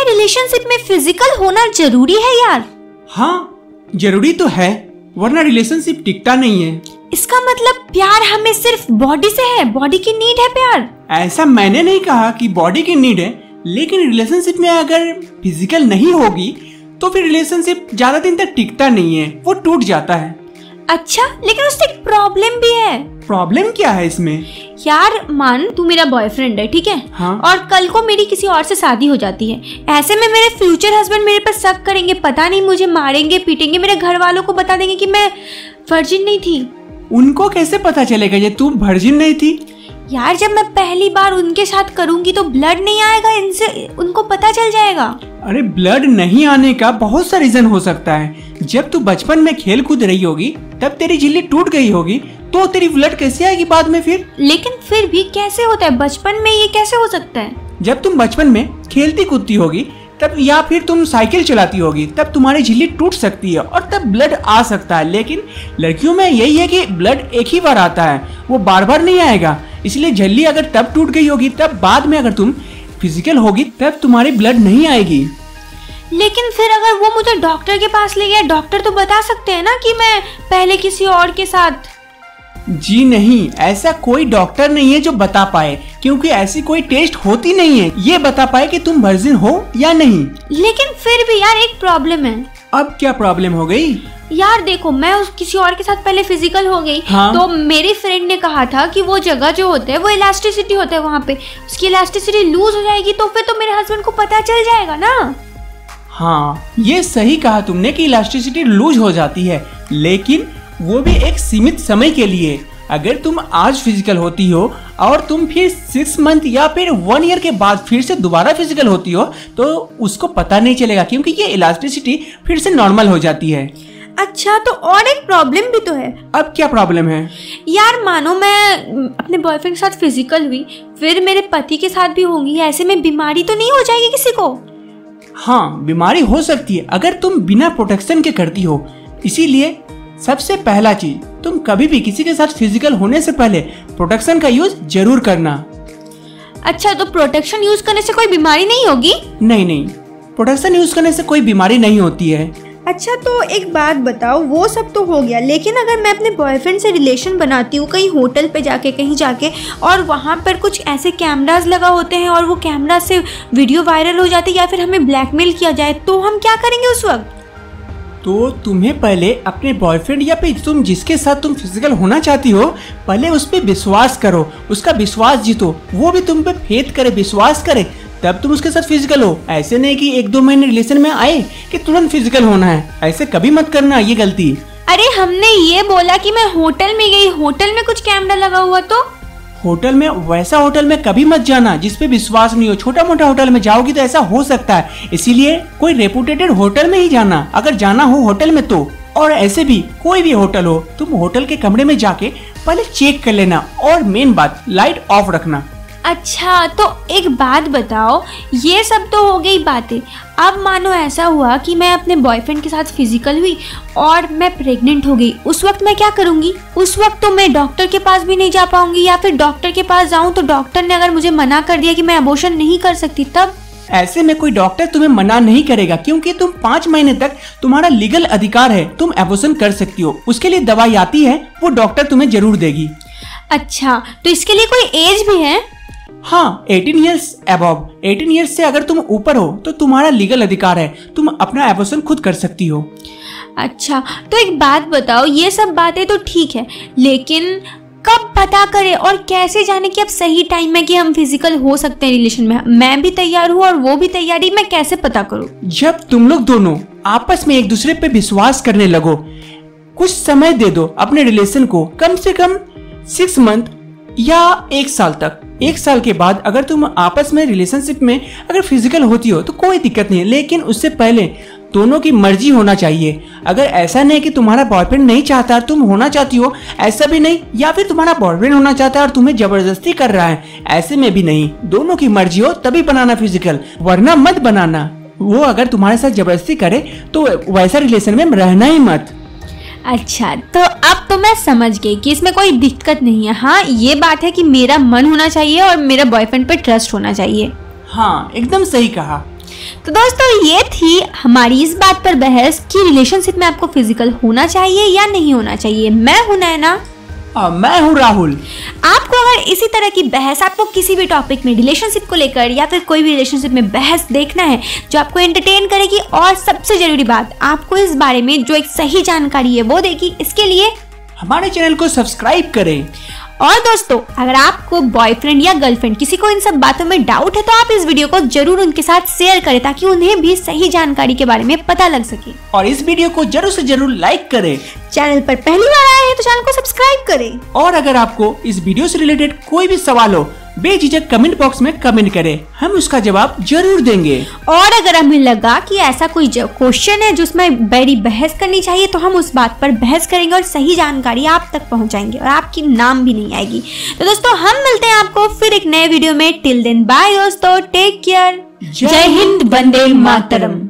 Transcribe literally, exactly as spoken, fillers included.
क्या रिलेशनशिप में फिजिकल होना जरूरी है यार? हाँ जरूरी तो है, वरना रिलेशनशिप टिकता नहीं है। इसका मतलब प्यार हमें सिर्फ बॉडी से है, बॉडी की नीड है प्यार? ऐसा मैंने नहीं कहा कि बॉडी की नीड है, लेकिन रिलेशनशिप में अगर फिजिकल नहीं होगी तो फिर रिलेशनशिप ज्यादा दिन तक टिकता नहीं है, वो टूट जाता है। अच्छा, लेकिन उससे एक प्रॉब्लम भी है। प्रॉब्लम क्या है इसमें? यार मान तू मेरा बॉयफ्रेंड है, ठीक है? हाँ? और कल को मेरी किसी और से शादी हो जाती है, ऐसे में मेरे फ्यूचर हस्बैंड मेरे पर शक करेंगे, पता नहीं मुझे मारेंगे पीटेंगे, मेरे घर वालों को बता देंगे कि मैं वर्जिन नहीं थी। उनको कैसे पता चलेगा ये तू वर्जिन नहीं थी? यार जब मैं पहली बार उनके साथ करूंगी तो ब्लड नहीं आएगा, इनसे उनको पता चल जाएगा। अरे ब्लड नहीं आने का बहुत सा रीजन हो सकता है। जब तू बचपन में खेल कूद रही होगी तब तेरी झिल्ली टूट गई होगी, तो तेरी ब्लड कैसे आएगी बाद में फिर? लेकिन फिर भी कैसे होता है बचपन में, ये कैसे हो सकता है? जब तुम बचपन में खेलती कूदती होगी तब, या फिर तुम साइकिल चलाती होगी, तब तुम्हारी झिल्ली टूट सकती है और तब ब्लड आ सकता है। लेकिन लड़कियों में यही है कि ब्लड एक ही बार आता है, वो बार बार नहीं आएगा। इसलिए झिल्ली अगर तब टूट गई होगी, तब बाद में अगर तुम फिजिकल होगी तब तुम्हारी ब्लड नहीं आएगी। लेकिन फिर अगर वो मुझे डॉक्टर के पास ले गया, डॉक्टर तो बता सकते हैं ना कि मैं पहले किसी और के साथ। जी नहीं, ऐसा कोई डॉक्टर नहीं है जो बता पाए, क्योंकि ऐसी कोई टेस्ट होती नहीं है ये बता पाए कि तुम वर्जिन हो या नहीं। लेकिन फिर भी यार एक प्रॉब्लम है। अब क्या प्रॉब्लम हो गई? यार देखो, मैं उस किसी और के साथ पहले फिजिकल हो गई। हाँ? तो मेरी फ्रेंड ने कहा था कि वो जगह जो होता है वो इलास्टिसिटी होता है, वहाँ पे उसकी इलास्टिसिटी लूज हो जाएगी, तो फिर तो मेरे हस्बैंड को पता चल जाएगा ना। हाँ ये सही कहा तुमने कि इलास्टिसिटी लूज हो जाती है, लेकिन वो भी एक सीमित समय के लिए। अगर तुम आज फिजिकल होती हो और तुम फिर सिक्स मंथ या फिर वन ईयर के बाद फिर से दोबारा फिजिकल होती हो तो उसको पता नहीं चलेगा, क्योंकि ये इलास्टिसिटी फिर से नॉर्मल हो जाती है। अच्छा, तो और एक प्रॉब्लम भी तो है। अब क्या प्रॉब्लम है? यार मानो मैं अपने बॉयफ्रेंड के साथ फिजिकल हुई, फिर मेरे पति के साथ भी होंगी, ऐसे में बीमारी तो नहीं हो जाएगी किसी को? हाँ बीमारी हो सकती है अगर तुम बिना प्रोटेक्शन के करती हो। इसीलिए सबसे पहला चीज, तुम कभी भी किसी के साथ फिजिकल होने से पहले प्रोटेक्शन का यूज जरूर करना। अच्छा, तो प्रोटेक्शन यूज करने से कोई बीमारी नहीं होगी? नहीं नहीं, प्रोटेक्शन यूज करने से कोई बीमारी नहीं होती है। अच्छा, तो एक बात बताओ, वो सब तो हो गया, लेकिन अगर मैं अपने बॉयफ्रेंड से रिलेशन बनाती हूँ कहीं होटल पे जाके कहीं जाके, और वहाँ पर कुछ ऐसे कैमरास लगा होते हैं और वो कैमरा से वीडियो वायरल हो जाती है या फिर हमें ब्लैकमेल किया जाए, तो हम क्या करेंगे उस वक्त? तो तुम्हें पहले अपने बॉयफ्रेंड या फिर तुम जिसके साथ तुम फिजिकल होना चाहती हो, पहले उस पर विश्वास करो, उसका विश्वास जीतो, वो भी तुम पे फेथ करे, विश्वास करे, तब तुम उसके साथ फिजिकल हो। ऐसे नहीं कि एक दो महीने रिलेशन में आए कि तुरंत फिजिकल होना है, ऐसे कभी मत करना, ये गलती। अरे हमने ये बोला कि मैं होटल में गई, होटल में कुछ कैमरा लगा हुआ, तो होटल में, वैसा होटल में कभी मत जाना जिसपे विश्वास नहीं हो। छोटा मोटा होटल में जाओगी तो ऐसा हो सकता है, इसीलिए कोई रेपुटेटेड होटल में ही जाना अगर जाना हो होटल में तो। और ऐसे भी कोई भी होटल हो, तुम होटल के कमरे में जाके पहले चेक कर लेना, और मेन बात लाइट ऑफ रखना। अच्छा, तो एक बात बताओ, ये सब तो हो गई बातें, अब मानो ऐसा हुआ कि मैं अपने बॉयफ्रेंड के साथ फिजिकल हुई और मैं प्रेग्नेंट हो गई, उस वक्त मैं क्या करूंगी? उस वक्त तो मैं डॉक्टर के पास भी नहीं जा पाऊंगी, या फिर डॉक्टर के पास जाऊं तो डॉक्टर ने अगर मुझे मना कर दिया कि मैं अबॉर्शन नहीं कर सकती, तब? ऐसे में कोई डॉक्टर तुम्हें मना नहीं करेगा, क्योंकि तुम पाँच महीने तक तुम्हारा लीगल अधिकार है, तुम अबॉर्शन कर सकती हो। उसके लिए दवाई आती है, वो डॉक्टर तुम्हें जरूर देगी। अच्छा, तो इसके लिए कोई एज भी है? हाँ, अठारह इयर्स अबव, अठारह इयर्स से अगर तुम ऊपर हो तो तुम्हारा लीगल अधिकार है, तुम अपना एबॉर्शन खुद कर सकती हो। अच्छा, तो एक बात बताओ, ये सब बातें तो ठीक है, लेकिन कब पता करें और कैसे जाने कि अब सही टाइम है कि हम फिजिकल हो सकते हैं रिलेशन में? मैं भी तैयार हूँ और वो भी तैयारी, मैं कैसे पता करूँ? जब तुम लोग दोनों आपस में एक दूसरे पे विश्वास करने लगो, कुछ समय दे दो अपने रिलेशन को, कम से कम सिक्स मंथ या एक साल तक। एक साल के बाद अगर तुम आपस में रिलेशनशिप में अगर फिजिकल होती हो तो कोई दिक्कत नहीं है, लेकिन उससे पहले दोनों की मर्जी होना चाहिए। अगर ऐसा नहीं कि तुम्हारा बॉयफ्रेंड नहीं चाहता तुम होना चाहती हो, ऐसा भी नहीं, या फिर तुम्हारा बॉयफ्रेंड होना चाहता है और तुम्हें जबरदस्ती कर रहा है, ऐसे में भी नहीं। दोनों की मर्जी हो तभी बनाना फिजिकल, वरना मत बनाना। वो अगर तुम्हारे साथ जबरदस्ती करे तो वैसा रिलेशन में रहना ही मत। अच्छा, तो अब तो मैं समझ गई कि इसमें कोई दिक्कत नहीं है। हाँ, ये बात है कि मेरा मन होना चाहिए और मेरा बॉयफ्रेंड पे ट्रस्ट होना चाहिए। हाँ, एकदम सही कहा। तो दोस्तों ये थी हमारी इस बात पर बहस कि रिलेशनशिप में आपको फिजिकल होना चाहिए या नहीं होना चाहिए। मैं हूं नैना। आ, मैं हूं राहुल। आपको अगर इसी तरह की बहस, आपको किसी भी टॉपिक में रिलेशनशिप को लेकर या फिर कोई भी रिलेशनशिप में बहस देखना है जो आपको एंटरटेन करेगी और सबसे जरूरी बात आपको इस बारे में जो एक सही जानकारी है वो देगी, इसके लिए हमारे चैनल को सब्सक्राइब करें। और दोस्तों अगर आपको बॉयफ्रेंड या गर्लफ्रेंड किसी को इन सब बातों में डाउट है तो आप इस वीडियो को जरूर उनके साथ शेयर करें ताकि उन्हें भी सही जानकारी के बारे में पता लग सके। और इस वीडियो को जरूर से जरूर लाइक करें। चैनल पर पहली बार आए हैं तो चैनल को सब्सक्राइब करें। और अगर आपको इस वीडियो से रिलेटेड कोई भी सवाल हो बेझिझक कमेंट बॉक्स में कमेंट करें, हम उसका जवाब जरूर देंगे। और अगर हमें लगा कि ऐसा कोई क्वेश्चन है जिसमें बड़ी बहस करनी चाहिए तो हम उस बात पर बहस करेंगे और सही जानकारी आप तक पहुंचाएंगे और आपकी नाम भी नहीं आएगी। तो दोस्तों हम मिलते हैं आपको फिर एक नए वीडियो में। टिल देन बाय दोस्तों, टेक केयर। जय हिंद, वंदे मातरम।